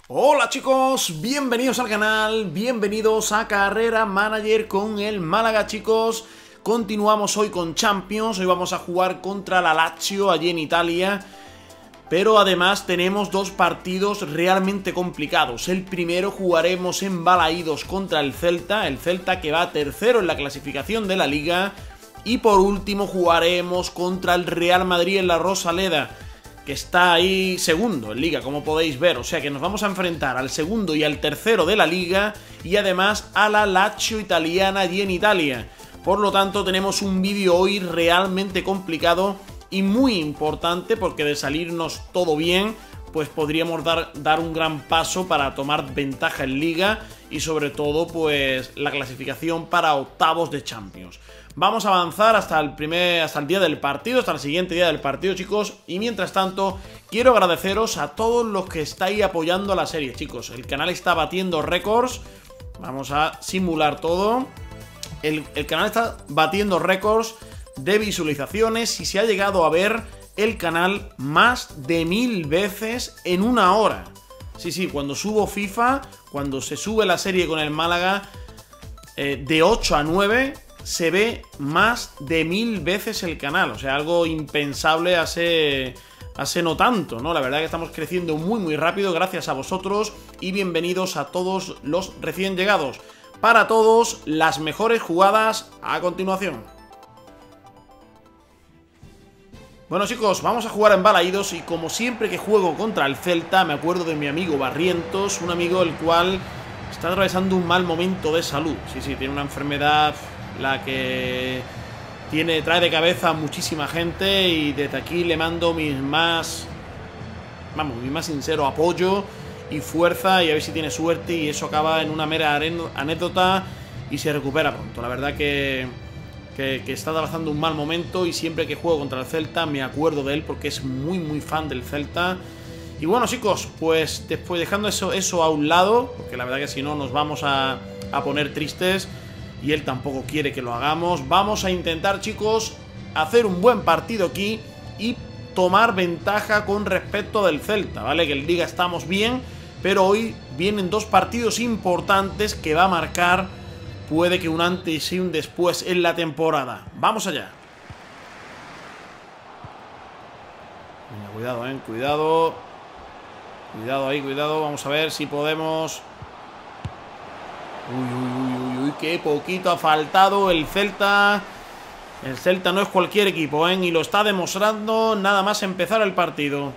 Hola chicos, bienvenidos al canal, bienvenidos a Carrera Manager con el Málaga, chicos. Continuamos hoy con Champions, hoy vamos a jugar contra la Lazio allí en Italia. Pero además tenemos dos partidos realmente complicados. El primero jugaremos en Balaídos contra el Celta que va tercero en la clasificación de la Liga. Y por último jugaremos contra el Real Madrid en la Rosaleda, que está ahí segundo en Liga, como podéis ver. O sea que nos vamos a enfrentar al segundo y al tercero de la Liga y además a la Lazio italiana allí en Italia. Por lo tanto tenemos un vídeo hoy realmente complicado y muy importante, porque de salirnos todo bien, pues podríamos dar un gran paso para tomar ventaja en Liga y sobre todo pues la clasificación para octavos de Champions. Vamos a avanzar hasta el día del partido, hasta el siguiente día del partido, chicos. Y mientras tanto, quiero agradeceros a todos los que estáis apoyando a la serie, chicos. El canal está batiendo récords. Vamos a simular todo. El canal está batiendo récords de visualizaciones y se ha llegado a ver el canal más de 1000 veces en una hora. Sí, cuando subo FIFA, cuando se sube la serie con el Málaga, de 8 a 9... se ve más de 1000 veces el canal. O sea, algo impensable hace no tanto, ¿no? La verdad que estamos creciendo muy rápido gracias a vosotros. Y bienvenidos a todos los recién llegados. Para todos, las mejores jugadas a continuación. Bueno, chicos, vamos a jugar en Balaídos. Y como siempre que juego contra el Celta, me acuerdo de mi amigo Barrientos, un amigo el cual está atravesando un mal momento de salud. Sí, tiene una enfermedad la que trae de cabeza a muchísima gente, y desde aquí le mando mi más sincero apoyo y fuerza, y a ver si tiene suerte y eso acaba en una mera anécdota y se recupera pronto. La verdad que está atravesando un mal momento, y siempre que juego contra el Celta me acuerdo de él porque es muy fan del Celta. Y bueno, chicos, pues después dejando eso a un lado, porque la verdad que si no nos vamos a poner tristes, y él tampoco quiere que lo hagamos. Vamos a intentar, chicos, hacer un buen partido aquí y tomar ventaja con respecto del Celta, ¿vale? Que en Liga estamos bien, pero hoy vienen dos partidos importantes que va a marcar, puede que un antes y un después en la temporada. Vamos allá. Venga, cuidado, cuidado. Cuidado ahí, cuidado. Vamos a ver si podemos... Uy, qué poquito ha faltado el Celta. El Celta no es cualquier equipo, y lo está demostrando nada más empezar el partido.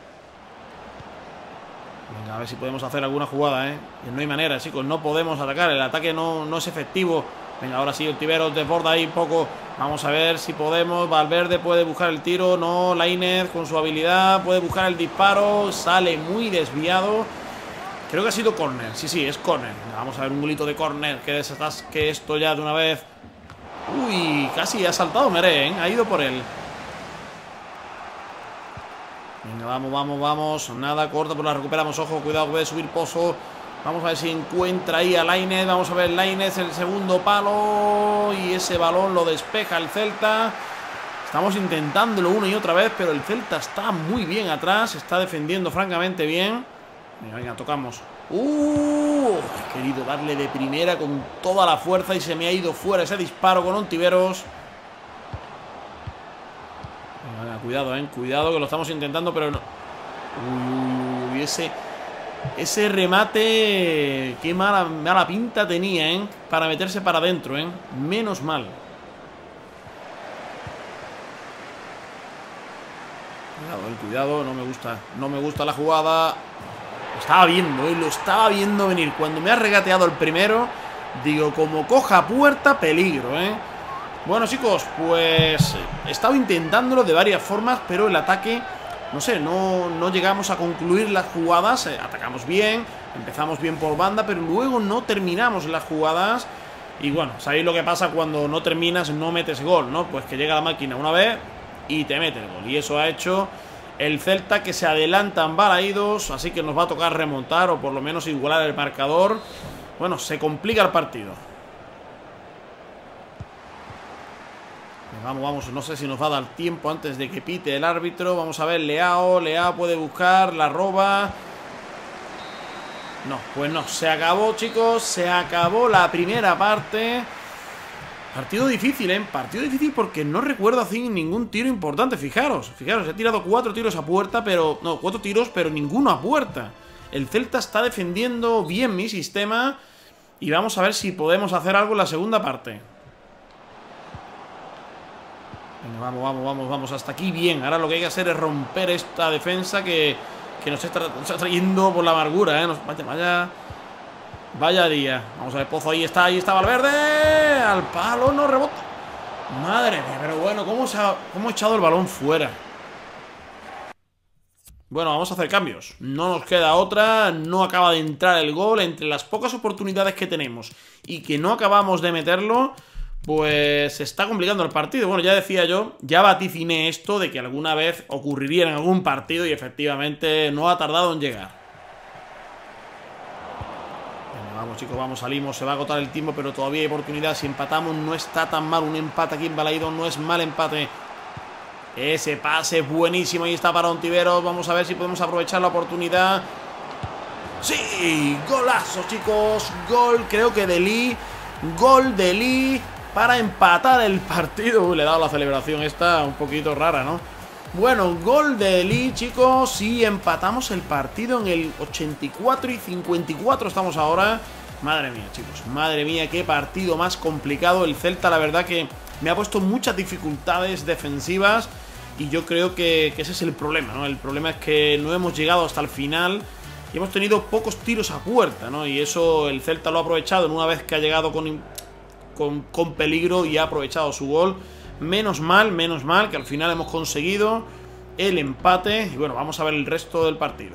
Venga, a ver si podemos hacer alguna jugada, Y no hay manera, chicos, no podemos atacar. El ataque no es efectivo. Venga, ahora sí, el Tiberos desborda ahí un poco. Vamos a ver si podemos. Valverde puede buscar el tiro. No, Lainez con su habilidad puede buscar el disparo. Sale muy desviado. Creo que ha sido córner, sí, es córner. Vamos a ver un golito de córner, que esto ya de una vez. Uy, casi ha saltado Meré, ha ido por él. Venga, vamos. Nada, corta, pues la recuperamos. Ojo, cuidado, puede subir Pozo. Vamos a ver si encuentra ahí a Lainez. Vamos a ver Lainez, el segundo palo. Y ese balón lo despeja el Celta. Estamos intentándolo una y otra vez, pero el Celta está muy bien atrás. Está defendiendo francamente bien. Venga, tocamos. He querido darle de primera con toda la fuerza y se me ha ido fuera ese disparo con Ontiveros. Venga, cuidado, cuidado, que lo estamos intentando, pero no. Ese remate, qué mala pinta tenía, para meterse para adentro, menos mal. Cuidado, no me gusta la jugada. Lo estaba viendo venir. Cuando me ha regateado el primero, digo, como coja puerta, peligro, Bueno, chicos, pues he estado intentándolo de varias formas, pero el ataque, no sé, no llegamos a concluir las jugadas. Atacamos bien, empezamos bien por banda, pero luego no terminamos las jugadas. Y bueno, sabéis lo que pasa cuando no terminas, no metes gol, ¿no? Pues que llega la máquina una vez y te mete el gol. Y eso ha hecho el Celta, que se adelanta en Balaídos, así que nos va a tocar remontar o por lo menos igualar el marcador. Bueno, se complica el partido. Vamos, no sé si nos va a dar tiempo antes de que pite el árbitro. Vamos a ver, Leao puede buscar, la roba. No, pues no, se acabó, chicos. Se acabó la primera parte. Partido difícil, ¿eh? Partido difícil porque no recuerdo hacer ningún tiro importante. Fijaros, he tirado 4 tiros a puerta, pero... No, 4 tiros, pero ninguno a puerta. El Celta está defendiendo bien mi sistema. Y vamos a ver si podemos hacer algo en la segunda parte. Venga, vamos. Hasta aquí bien. Ahora lo que hay que hacer es romper esta defensa que nos está trayendo por la amargura, ¿eh? Vaya día. Vamos a ver, Pozo, ahí está Valverde. Al palo, no rebota. Madre mía, pero bueno, ¿cómo ha echado el balón fuera? Bueno, vamos a hacer cambios. No nos queda otra. No acaba de entrar el gol. Entre las pocas oportunidades que tenemos y que no acabamos de meterlo, pues se está complicando el partido. Bueno, ya decía yo, ya vaticiné esto de que alguna vez ocurriría en algún partido y efectivamente no ha tardado en llegar. Vamos, chicos, vamos, salimos. Se va a agotar el tiempo, pero todavía hay oportunidad. Si empatamos no está tan mal. Un empate aquí en Balaidos no es mal empate. Ese pase buenísimo. Ahí está para Ontiveros. Vamos a ver si podemos aprovechar la oportunidad. ¡Sí! Golazo, chicos. Gol, creo que de Lee. Gol de Lee para empatar el partido. Le he dado la celebración esta un poquito rara, ¿no? Bueno, gol de Lee, chicos. Y empatamos el partido en el 84 y 54 estamos ahora. Madre mía, chicos. Madre mía, qué partido más complicado. El Celta, la verdad que me ha puesto muchas dificultades defensivas. Y yo creo que ese es el problema, ¿no? El problema es que no hemos llegado hasta el final y hemos tenido pocos tiros a puerta, ¿no? Y eso el Celta lo ha aprovechado en una vez que ha llegado con peligro y ha aprovechado su gol. Menos mal que al final hemos conseguido el empate. Y bueno, vamos a ver el resto del partido.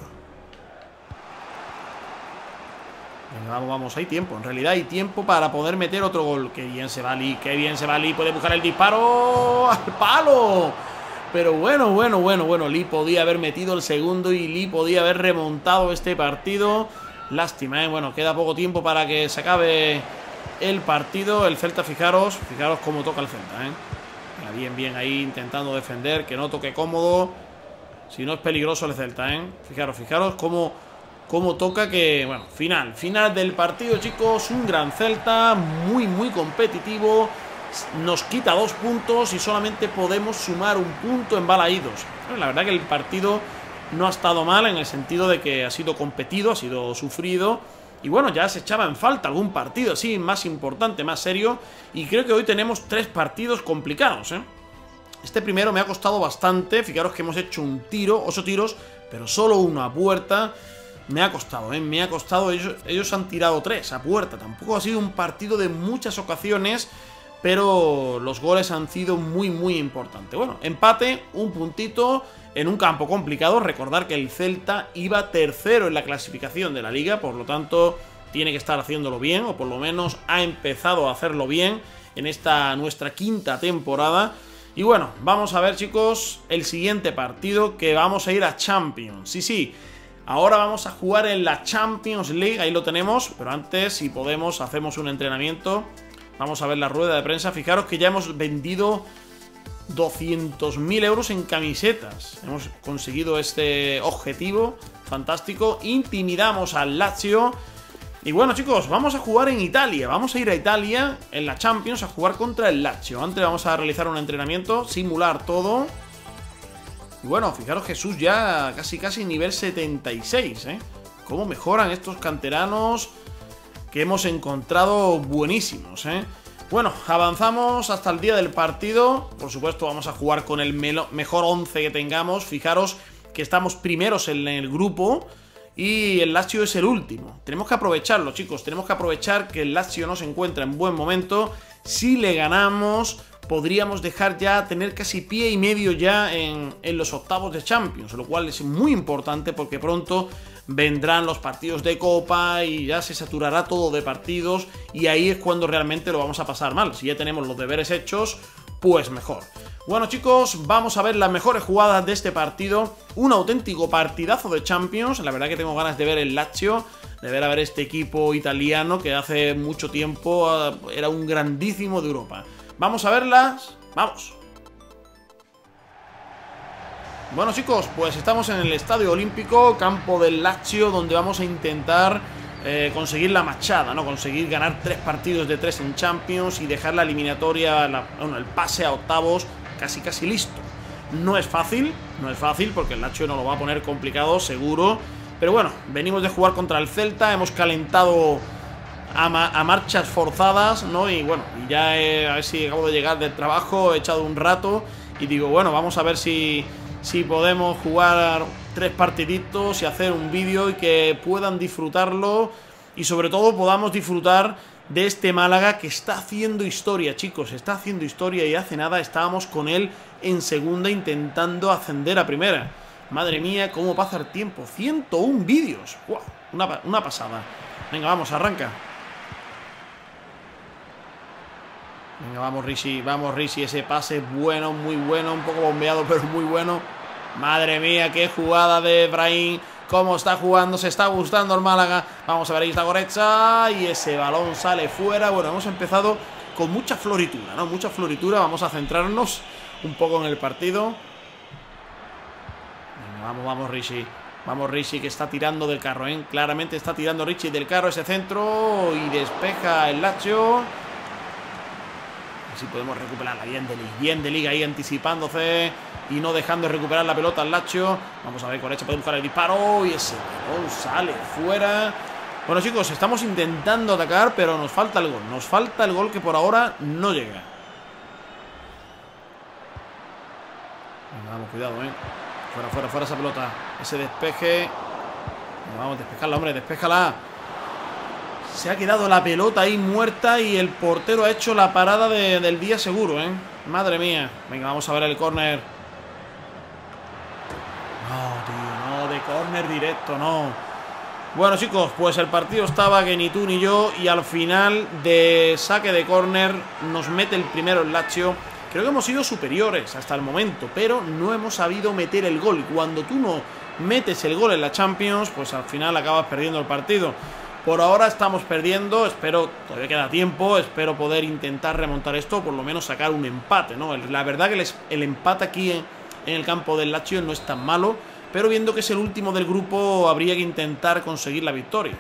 Venga, vamos, hay tiempo. En realidad hay tiempo para poder meter otro gol. Qué bien se va Lee, puede buscar el disparo al palo. Pero bueno, Lee podía haber metido el segundo y Lee podía haber remontado este partido. Lástima, ¿eh? Bueno, queda poco tiempo para que se acabe el partido. El Celta, fijaros cómo toca el Celta, ¿eh? Bien ahí intentando defender, que no toque cómodo. Si no es peligroso el Celta, ¿eh? Fijaros cómo toca, que... Bueno, final del partido, chicos. Un gran Celta, muy competitivo. Nos quita 2 puntos y solamente podemos sumar un punto en Balaidos. La verdad que el partido no ha estado mal en el sentido de que ha sido competido, ha sido sufrido. Y bueno, ya se echaba en falta algún partido así más importante, más serio. Y creo que hoy tenemos 3 partidos complicados, ¿eh? Este primero me ha costado bastante. Fijaros que hemos hecho 8 tiros, pero solo 1 a puerta. Me ha costado, ¿eh? Me ha costado. Ellos han tirado 3 a puerta. Tampoco ha sido un partido de muchas ocasiones, pero los goles han sido muy importantes. Bueno, empate, un puntito en un campo complicado. Recordar que el Celta iba tercero en la clasificación de la Liga, por lo tanto tiene que estar haciéndolo bien, o por lo menos ha empezado a hacerlo bien en esta nuestra 5ª temporada. Y bueno, vamos a ver, chicos, el siguiente partido, que vamos a ir a Champions. Sí, ahora vamos a jugar en la Champions League, ahí lo tenemos, pero antes, si podemos, hacemos un entrenamiento. Vamos a ver la rueda de prensa. Fijaros que ya hemos vendido 200.000 euros en camisetas. Hemos conseguido este objetivo fantástico. Intimidamos al Lazio. Y bueno, chicos, vamos a jugar en Italia. Vamos a ir a Italia en la Champions a jugar contra el Lazio. Antes vamos a realizar un entrenamiento, simular todo. Y bueno, fijaros, Jesús ya casi nivel 76, ¿eh? Cómo mejoran estos canteranos que hemos encontrado buenísimos, ¿eh? Bueno, avanzamos hasta el día del partido. Por supuesto, vamos a jugar con el mejor 11 que tengamos. Fijaros que estamos primeros en el grupo y el Lazio es el último. Tenemos que aprovecharlo, chicos. Tenemos que aprovechar que el Lazio no se encuentra en buen momento. Si le ganamos, podríamos dejar ya, tener casi pie y medio ya en los octavos de Champions, lo cual es muy importante porque pronto vendrán los partidos de Copa y ya se saturará todo de partidos y ahí es cuando realmente lo vamos a pasar mal. Si ya tenemos los deberes hechos, pues mejor. Bueno, chicos, vamos a ver las mejores jugadas de este partido. Un auténtico partidazo de Champions. La verdad que tengo ganas de ver el Lazio, de ver a ver este equipo italiano que hace mucho tiempo era un grandísimo de Europa. Vamos a verlas, vamos. Bueno, chicos, pues estamos en el Estadio Olímpico, campo del Lazio, donde vamos a intentar conseguir la machada, ¿no? Conseguir ganar 3 partidos de 3 en Champions y dejar la eliminatoria, bueno, el pase a octavos casi listo. No es fácil porque el Lazio no lo va a poner complicado, seguro. Pero bueno, venimos de jugar contra el Celta, hemos calentado a marchas forzadas, ¿no? Y bueno, ya a ver si acabo de llegar del trabajo, he echado un rato y digo, bueno, vamos a ver si podemos jugar 3 partiditos y hacer un vídeo y que puedan disfrutarlo y sobre todo podamos disfrutar de este Málaga que está haciendo historia, chicos, está haciendo historia y hace nada estábamos con él en segunda intentando ascender a primera. Madre mía, cómo pasa el tiempo, 101 vídeos, ¡wow! Una pasada. Venga, vamos, arranca. Venga, vamos Ricci, ese pase bueno, muy bueno, un poco bombeado, pero muy bueno. Madre mía, qué jugada de Brahim. Cómo está jugando, se está gustando el Málaga. Vamos a ver, ahí está Goretzka. Y ese balón sale fuera. Bueno, hemos empezado con mucha floritura, ¿no? Mucha floritura, vamos a centrarnos un poco en el partido. Venga, vamos Ricci. Vamos Ricci, que está tirando del carro, ¿eh? Claramente está tirando Ricci del carro ese centro. Y despeja el Lazio. Así podemos recuperarla. Bien de Liga ahí anticipándose y no dejando de recuperar la pelota al Lazio. Vamos a ver, Goretzka puede buscar el disparo y ese gol sale fuera. Bueno, chicos, estamos intentando atacar, pero nos falta el gol. Nos falta el gol que por ahora no llega. Venga, vamos, cuidado, fuera esa pelota. Ese despeje. Vamos, despejarla, hombre, despéjala. Se ha quedado la pelota ahí muerta y el portero ha hecho la parada del día seguro, ¿eh? Madre mía. Venga, vamos a ver el córner. No, tío, no, de córner directo, no. Bueno, chicos, pues el partido estaba que ni tú ni yo. Y al final de saque de córner nos mete el primero el Lazio. Creo que hemos sido superiores hasta el momento, pero no hemos sabido meter el gol. Y cuando tú no metes el gol en la Champions, pues al final acabas perdiendo el partido. Por ahora estamos perdiendo, espero, todavía queda tiempo, espero poder intentar remontar esto, por lo menos sacar un empate, ¿no? La verdad que el empate aquí en el campo del Lazio no es tan malo, pero viendo que es el último del grupo, habría que intentar conseguir la victoria.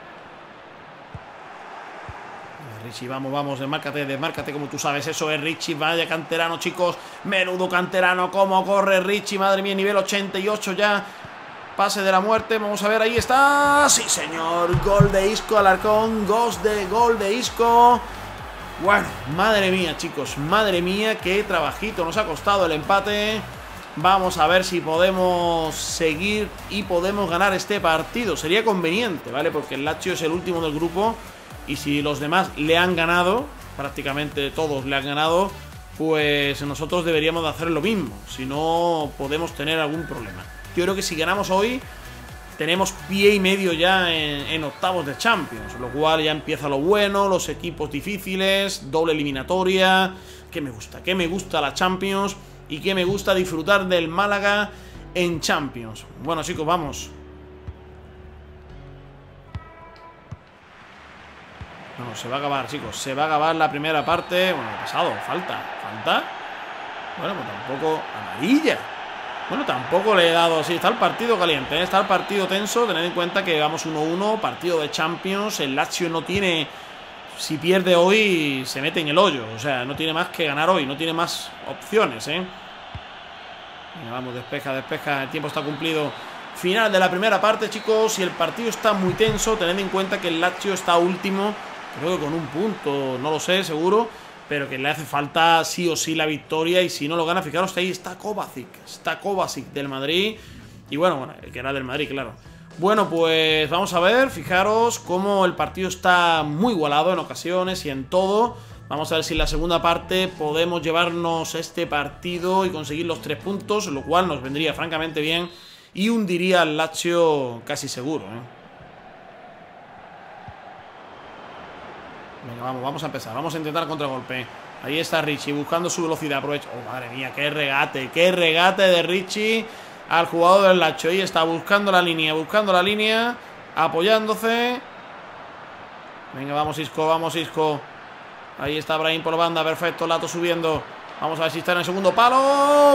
Ricci, vamos, desmárcate como tú sabes, eso es Ricci, vaya canterano, chicos, menudo canterano, cómo corre Ricci, madre mía, nivel 88 ya. Pase de la muerte, vamos a ver, ahí está. Sí, señor, gol de Isco Alarcón, gol de Isco. Bueno, madre mía, chicos, madre mía, qué trabajito nos ha costado el empate. Vamos a ver si podemos seguir y podemos ganar este partido. Sería conveniente, ¿vale? Porque el Lazio es el último del grupo y si los demás le han ganado, prácticamente todos le han ganado, pues nosotros deberíamos de hacer lo mismo. Si no, podemos tener algún problema. Yo creo que si ganamos hoy tenemos pie y medio ya en octavos de Champions, lo cual ya empieza lo bueno, los equipos difíciles, doble eliminatoria. Que me gusta la Champions y que me gusta disfrutar del Málaga en Champions. Bueno, chicos, vamos. No, se va a acabar, chicos, se va a acabar la primera parte. Bueno, ha pasado, falta. Bueno, pues tampoco amarilla. Bueno, tampoco le he dado así. Está el partido caliente, ¿eh? Está el partido tenso. Tened en cuenta que vamos 1-1, partido de Champions. El Lazio no tiene... Si pierde hoy, se mete en el hoyo. O sea, no tiene más que ganar hoy. No tiene más opciones, ¿eh? Venga, vamos, despeja. El tiempo está cumplido. Final de la primera parte, chicos. Y el partido está muy tenso. Tened en cuenta que el Lazio está último. Creo que con un punto, no lo sé, seguro. Pero que le hace falta sí o sí la victoria. Y si no lo gana, fijaros que ahí está Kovacic. Está Kovacic del Madrid. Y bueno, el que era del Madrid, claro. Bueno, pues vamos a ver. Fijaros cómo el partido está muy igualado en ocasiones y en todo. Vamos a ver si en la segunda parte podemos llevarnos este partido y conseguir los 3 puntos. Lo cual nos vendría francamente bien. Y hundiría al Lazio casi seguro, ¿eh? Venga, vamos a empezar. Vamos a intentar contragolpe. Ahí está Ricci buscando su velocidad. Aprovecha. Oh, madre mía, qué regate de Ricci al jugador del Lazio. Ahí está buscando la línea, apoyándose. Venga, vamos Isco. Ahí está Brahim por banda, perfecto, Lato subiendo. Vamos a ver si está en el segundo palo.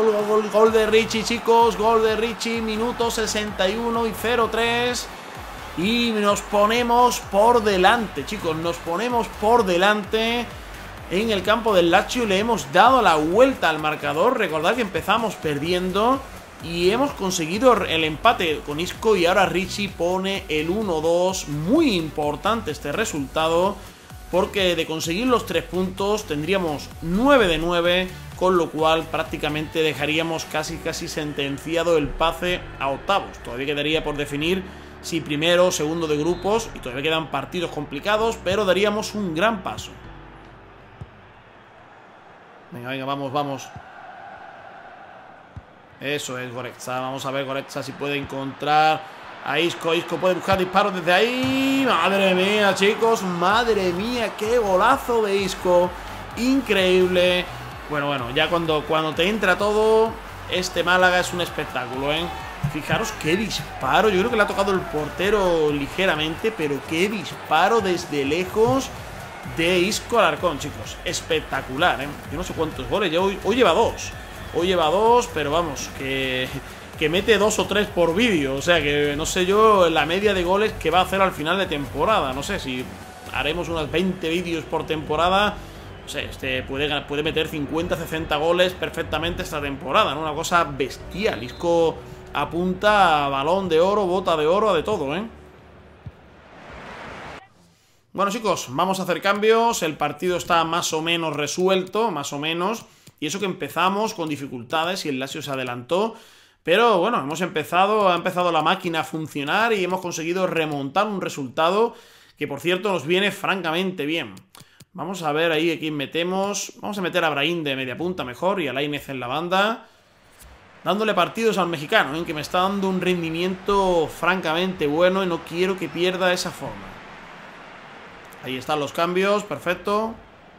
Gol de Ricci, chicos. Gol de Ricci, minuto 61 y 0-3. Y nos ponemos por delante, chicos. Nos ponemos por delante en el campo del Lazio. Le hemos dado la vuelta al marcador. Recordad que empezamos perdiendo y hemos conseguido el empate con Isco. Y ahora Ricci pone el 1-2. Muy importante este resultado, porque de conseguir los 3 puntos tendríamos 9 de 9, con lo cual prácticamente dejaríamos casi sentenciado el pase a octavos. Todavía quedaría por definir si primero o segundo de grupos, y todavía quedan partidos complicados, pero daríamos un gran paso. Venga, vamos. Eso es Goretzka. Vamos a ver Goretzka si puede encontrar a Isco. Isco puede buscar disparos desde ahí. Madre mía, chicos. Madre mía, qué golazo de Isco. Increíble. Bueno, ya cuando te entra todo, este Málaga es un espectáculo, ¿eh? Fijaros qué disparo. Yo creo que le ha tocado el portero ligeramente, pero qué disparo desde lejos de Isco Alarcón, chicos. Espectacular, ¿eh? Yo no sé cuántos goles. Hoy lleva 2. Hoy lleva 2, pero vamos, que mete 2 o 3 por vídeo. O sea que no sé yo la media de goles que va a hacer al final de temporada. No sé si haremos unas 20 vídeos por temporada. No sé, este puede meter 50, 60 goles perfectamente esta temporada, ¿no? Una cosa bestial. Isco apunta a balón de oro, bota de oro, a de todo, ¿eh? Bueno, chicos, vamos a hacer cambios. El partido está más o menos resuelto, más o menos. Y eso que empezamos con dificultades y el Lazio se adelantó. Pero bueno, ha empezado la máquina a funcionar y hemos conseguido remontar un resultado que, por cierto, nos viene francamente bien. Vamos a ver ahí a quién metemos. Vamos a meter a Brahim de media punta mejor y a Lainez en la banda, dándole partidos al mexicano, que me está dando un rendimiento francamente bueno y no quiero que pierda esa forma. Ahí están los cambios, perfecto.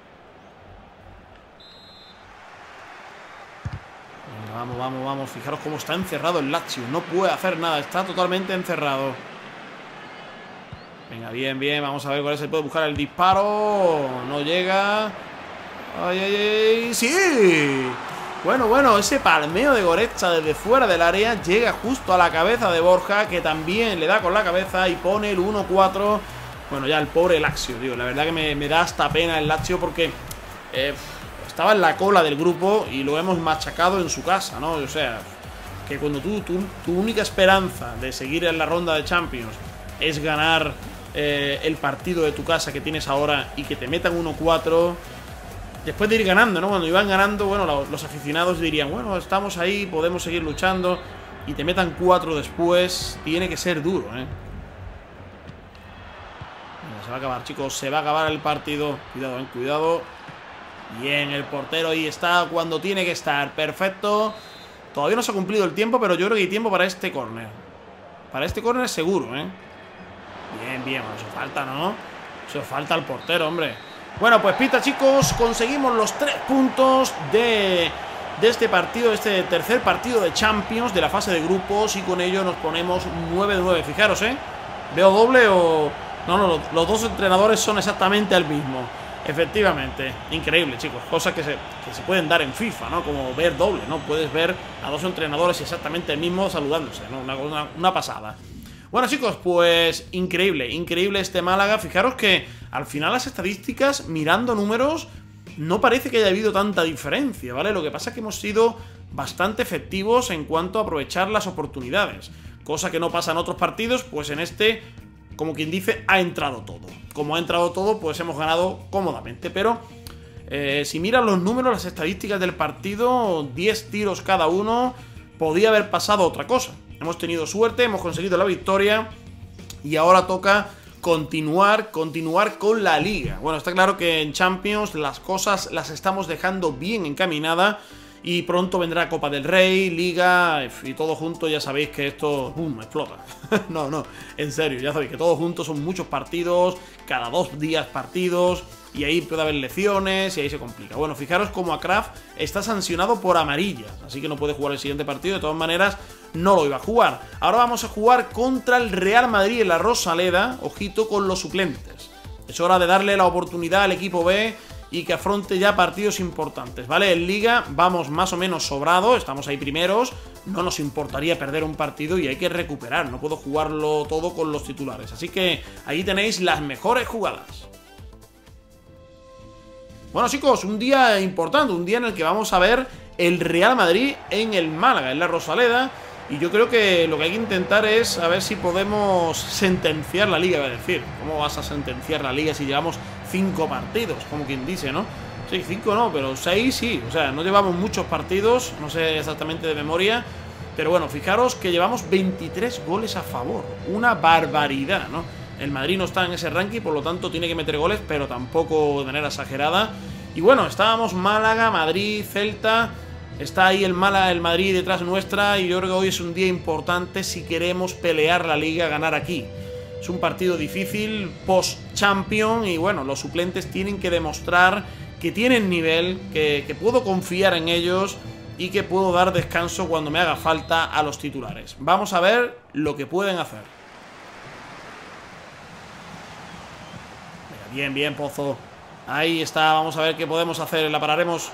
Vamos, fijaros cómo está encerrado el Lazio. No puede hacer nada, está totalmente encerrado. Venga, bien, vamos a ver cuál es. Se puede buscar el disparo. No llega. ¡Ay! ¡Sí! Bueno, ese palmeo de Goretzka desde fuera del área llega justo a la cabeza de Borja, que también le da con la cabeza y pone el 1-4. Bueno, ya el pobre Lazio, tío. La verdad que me da hasta pena el Lazio porque estaba en la cola del grupo y lo hemos machacado en su casa, ¿no? O sea, que cuando tu única esperanza de seguir en la ronda de Champions es ganar el partido de tu casa que tienes ahora y que te metan 1-4... Después de ir ganando, ¿no? Cuando iban ganando, bueno, los aficionados dirían, bueno, estamos ahí, podemos seguir luchando. Y te metan 4 después, tiene que ser duro, ¿eh? Mira, se va a acabar, chicos, se va a acabar el partido. Cuidado, cuidado. Bien, el portero ahí está cuando tiene que estar, perfecto. Todavía no se ha cumplido el tiempo, pero yo creo que hay tiempo para este córner. Para este córner seguro, ¿eh? Bien, bueno, eso falta, ¿no? Eso falta al portero, hombre. Bueno, pues pita, chicos, conseguimos los 3 puntos de este partido, este tercer partido de Champions de la fase de grupos, y con ello nos ponemos 9-9. Fijaros, ¿veo doble o...? No, los dos entrenadores son exactamente el mismo. Efectivamente, increíble, chicos. Cosas que se pueden dar en FIFA, ¿no? Como ver doble, ¿no? Puedes ver a 2 entrenadores exactamente el mismo saludándose, ¿no? Una pasada. Bueno, chicos, pues increíble este Málaga. Fijaros que al final las estadísticas, mirando números, no parece que haya habido tanta diferencia, ¿vale? Lo que pasa es que hemos sido bastante efectivos en cuanto a aprovechar las oportunidades, cosa que no pasa en otros partidos. Pues en este, como quien dice, ha entrado todo. Como ha entrado todo, pues hemos ganado cómodamente. Pero si miran los números, las estadísticas del partido, 10 tiros cada uno, podía haber pasado otra cosa. Hemos tenido suerte, hemos conseguido la victoria y ahora toca continuar con la Liga. Bueno, está claro que en Champions las cosas las estamos dejando bien encaminadas y pronto vendrá Copa del Rey, Liga y todo junto. Ya sabéis que esto, ¡pum!, explota. No, en serio, ya sabéis que todo junto son muchos partidos, cada 2 días partidos, y ahí puede haber lecciones y ahí se complica. Bueno, fijaros como a Kraft está sancionado por amarillas, así que no puede jugar el siguiente partido. De todas maneras, no lo iba a jugar. Ahora vamos a jugar contra el Real Madrid en la Rosaleda. Ojito con los suplentes. Es hora de darle la oportunidad al equipo B y que afronte ya partidos importantes, ¿vale? En Liga vamos más o menos sobrado, estamos ahí primeros, no nos importaría perder un partido y hay que recuperar, no puedo jugarlo todo con los titulares, así que ahí tenéis las mejores jugadas. Bueno, chicos, un día importante, un día en el que vamos a ver el Real Madrid en el Málaga, en la Rosaleda. Y yo creo que lo que hay que intentar es a ver si podemos sentenciar la Liga, es decir, ¿cómo vas a sentenciar la Liga si llevamos 5 partidos? Como quien dice, ¿no? Sí, 5 no, pero 6 sí. O sea, no llevamos muchos partidos, no sé exactamente de memoria. Pero bueno, fijaros que llevamos 23 goles a favor. Una barbaridad, ¿no? El Madrid no está en ese ranking, por lo tanto tiene que meter goles, pero tampoco de manera exagerada. Y bueno, estábamos Málaga, Madrid, Celta. Está ahí el Madrid detrás nuestra y yo creo que hoy es un día importante si queremos pelear la Liga, ganar aquí. Es un partido difícil, post-champion, y bueno, los suplentes tienen que demostrar que tienen nivel, que puedo confiar en ellos y que puedo dar descanso cuando me haga falta a los titulares. Vamos a ver lo que pueden hacer. Bien, bien, Pozo. Ahí está, vamos a ver qué podemos hacer, la pararemos.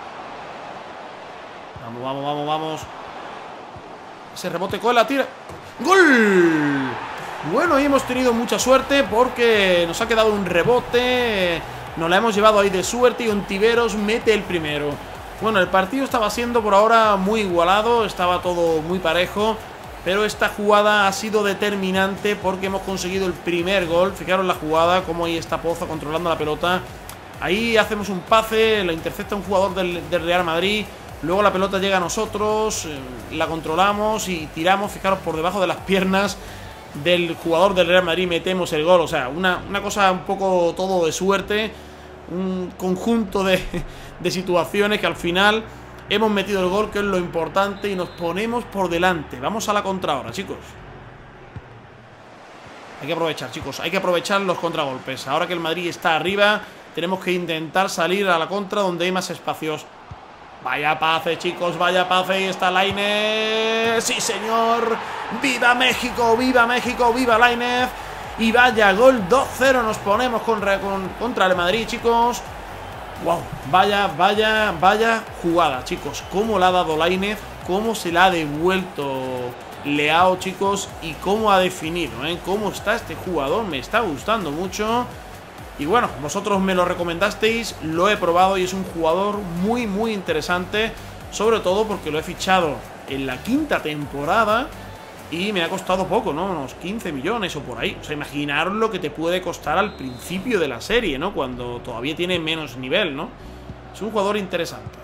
Vamos, vamos, vamos, vamos. Ese rebote con la tira. ¡Gol! Bueno, ahí hemos tenido mucha suerte porque nos ha quedado un rebote. Nos la hemos llevado ahí de suerte y Ontiveros mete el primero. Bueno, el partido estaba siendo por ahora muy igualado, estaba todo muy parejo, pero esta jugada ha sido determinante porque hemos conseguido el primer gol. Fijaros la jugada, como ahí está Pozo controlando la pelota. Ahí hacemos un pase, la intercepta un jugador del Real Madrid. Luego la pelota llega a nosotros, la controlamos y tiramos, fijaros, por debajo de las piernas del jugador del Real Madrid, metemos el gol. O sea, una cosa un poco todo de suerte, un conjunto de situaciones que al final hemos metido el gol, que es lo importante, y nos ponemos por delante. Vamos a la contra ahora, chicos. Hay que aprovechar, chicos, hay que aprovechar los contragolpes. Ahora que el Madrid está arriba, tenemos que intentar salir a la contra donde hay más espacios. Vaya pase, chicos, vaya pase. Ahí está Lainez. ¡Sí, señor! ¡Viva México! ¡Viva México! ¡Viva Lainez! Y vaya gol, 2-0 nos ponemos contra el Madrid, chicos. ¡Wow! Vaya jugada, chicos. Cómo la ha dado Lainez, cómo se la ha devuelto Leao, chicos, y cómo ha definido, ¿eh? Cómo está este jugador, me está gustando mucho. Y bueno, vosotros me lo recomendasteis, lo he probado y es un jugador muy, muy interesante. Sobre todo porque lo he fichado en la 5ª temporada y me ha costado poco, ¿no? Unos 15 millones o por ahí. O sea, imaginaros lo que te puede costar al principio de la serie, ¿no? Cuando todavía tiene menos nivel, ¿no? Es un jugador interesante.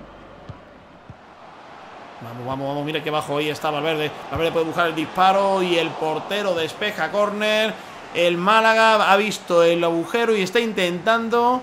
Vamos, vamos, vamos, mira que bajo ahí está Valverde. Valverde puede buscar el disparo y el portero despeja córner. El Málaga ha visto el agujero y está intentando.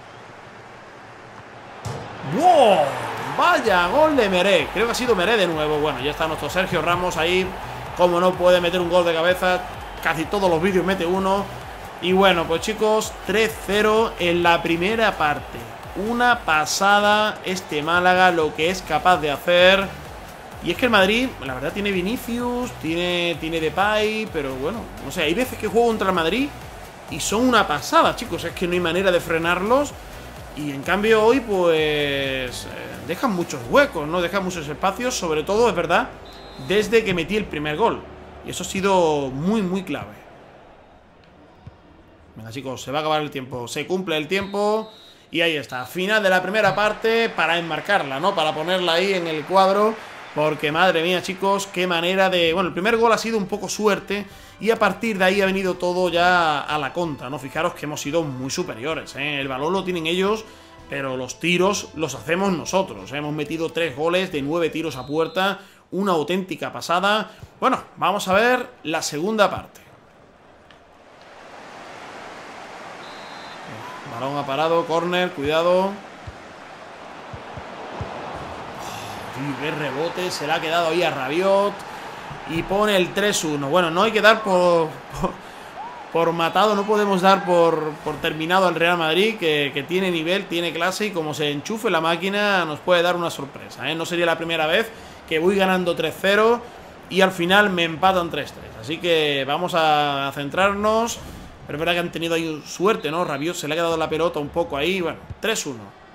¡Wow! Vaya gol de Meré. Creo que ha sido Meré de nuevo. Bueno, ya está nuestro Sergio Ramos ahí. Como no puede meter un gol de cabeza. Casi todos los vídeos mete uno. Y bueno, pues chicos, 3-0 en la primera parte. Una pasada este Málaga, lo que es capaz de hacer. Y es que el Madrid, la verdad, tiene Vinicius, tiene Depay, pero bueno, no sé, hay veces que juego contra el Madrid y son una pasada, chicos. Es que no hay manera de frenarlos. Y en cambio hoy, pues, dejan muchos huecos, ¿no? Dejan muchos espacios, sobre todo, es verdad, desde que metí el primer gol. Y eso ha sido muy, muy clave. Venga, chicos, se va a acabar el tiempo. Se cumple el tiempo y ahí está. Final de la primera parte para enmarcarla, ¿no? Para ponerla ahí en el cuadro. Porque, madre mía, chicos, qué manera de... Bueno, el primer gol ha sido un poco suerte y a partir de ahí ha venido todo ya a la contra, ¿no? Fijaros que hemos sido muy superiores, ¿eh? El balón lo tienen ellos, pero los tiros los hacemos nosotros. Hemos metido 3 goles de 9 tiros a puerta, una auténtica pasada. Bueno, vamos a ver la segunda parte. Balón ha parado, córner, cuidado. Qué rebote, se le ha quedado ahí a Rabiot y pone el 3-1. Bueno, no hay que dar por matado, no podemos dar por terminado al Real Madrid, que tiene nivel, tiene clase y como se enchufe la máquina nos puede dar una sorpresa, ¿eh? No sería la primera vez que voy ganando 3-0 y al final me empatan 3-3. Así que vamos a centrarnos Pero es verdad que han tenido ahí suerte, ¿no? Rabiot se le ha quedado la pelota un poco ahí. Bueno, 3-1.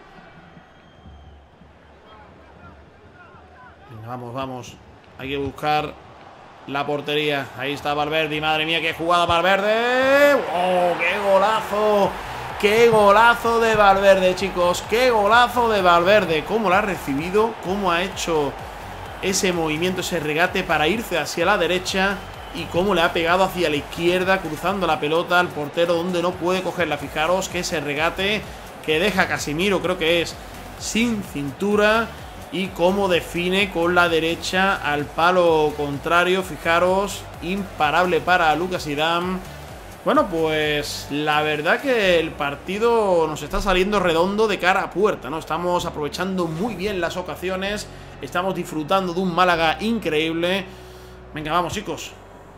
Venga, vamos, vamos. Hay que buscar la portería. Ahí está Valverde. Y madre mía, qué jugada Valverde. ¡Oh, qué golazo! ¡Qué golazo de Valverde, chicos! ¡Qué golazo de Valverde! ¿Cómo la ha recibido? ¿Cómo ha hecho ese movimiento, ese regate para irse hacia la derecha? Y cómo le ha pegado hacia la izquierda, cruzando la pelota al portero donde no puede cogerla. Fijaros que ese regate que deja Casemiro, creo que es sin cintura. Y cómo define con la derecha al palo contrario. Fijaros, imparable para Lucas Hidam. Bueno, pues la verdad que el partido nos está saliendo redondo de cara a puerta, ¿no? Estamos aprovechando muy bien las ocasiones. Estamos disfrutando de un Málaga increíble. Venga, vamos, chicos.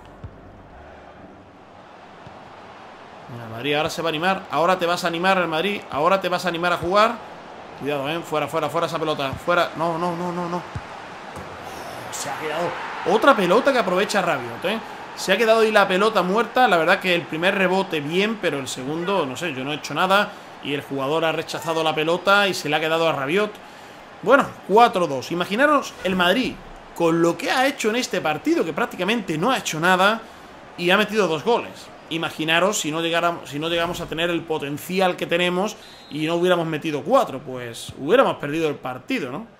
Mira, Madrid ahora se va a animar. Ahora te vas a animar el Madrid. Ahora te vas a animar a jugar. Cuidado, fuera, fuera, fuera esa pelota. Fuera, no, no, no, no, no. Se ha quedado otra pelota que aprovecha Rabiot, Se ha quedado ahí la pelota muerta. La verdad que el primer rebote bien, pero el segundo, no sé, yo no he hecho nada. Y el jugador ha rechazado la pelota y se le ha quedado a Rabiot. Bueno, 4-2. Imaginaros el Madrid con lo que ha hecho en este partido, que prácticamente no ha hecho nada y ha metido 2 goles. Imaginaros si no llegamos a tener el potencial que tenemos y no hubiéramos metido 4, pues hubiéramos perdido el partido, ¿no?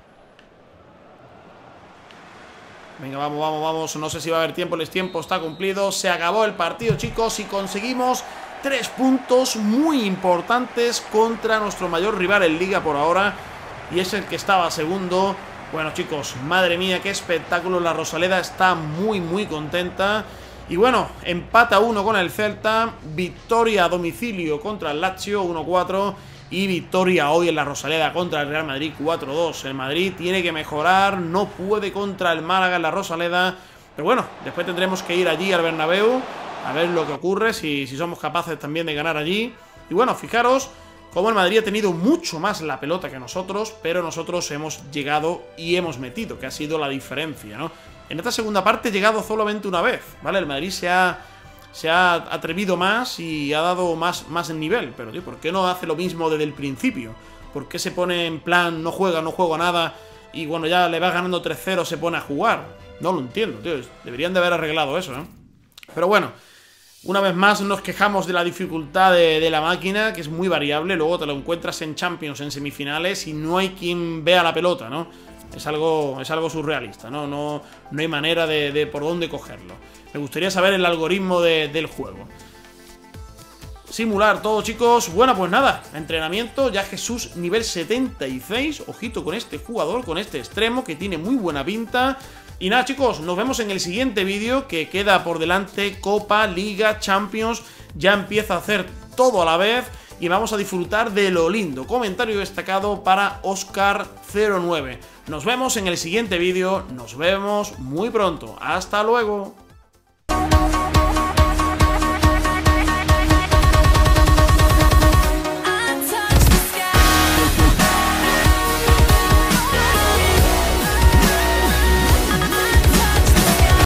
Venga, vamos, vamos, vamos. No sé si va a haber tiempo, el tiempo está cumplido. Se acabó el partido, chicos, y conseguimos 3 puntos muy importantes contra nuestro mayor rival en Liga por ahora, y es el que estaba segundo. Bueno, chicos, madre mía, qué espectáculo. La Rosaleda está muy, muy contenta. Y bueno, empata 1 con el Celta, victoria a domicilio contra el Lazio 1-4 y victoria hoy en la Rosaleda contra el Real Madrid 4-2. El Madrid tiene que mejorar, no puede contra el Málaga en la Rosaleda, pero bueno, después tendremos que ir allí al Bernabéu a ver lo que ocurre, si somos capaces también de ganar allí. Y bueno, fijaros cómo el Madrid ha tenido mucho más la pelota que nosotros, pero nosotros hemos llegado y hemos metido, que ha sido la diferencia, ¿no? En esta segunda parte he llegado solamente una vez, ¿vale? El Madrid se ha atrevido más y ha dado más nivel. Pero, tío, ¿por qué no hace lo mismo desde el principio? ¿Por qué se pone en plan, no juego nada, y cuando ya le va ganando 3-0 se pone a jugar? No lo entiendo, tío. Deberían de haber arreglado eso, ¿eh? Pero bueno, una vez más nos quejamos de la dificultad de la máquina, que es muy variable. Luego te lo encuentras en Champions, en semifinales, y no hay quien vea la pelota, ¿no? Es algo surrealista, ¿no? No hay manera de por dónde cogerlo. Me gustaría saber el algoritmo del juego. Simular todo, chicos. Bueno, pues nada, entrenamiento. Ya Jesús nivel 76. Ojito con este jugador, con este extremo, que tiene muy buena pinta. Y nada, chicos, nos vemos en el siguiente vídeo, que queda por delante Copa, Liga, Champions. Ya empieza a hacer todo a la vez y vamos a disfrutar de lo lindo. Comentario destacado para Oscar09. Nos vemos en el siguiente vídeo, nos vemos muy pronto. ¡Hasta luego!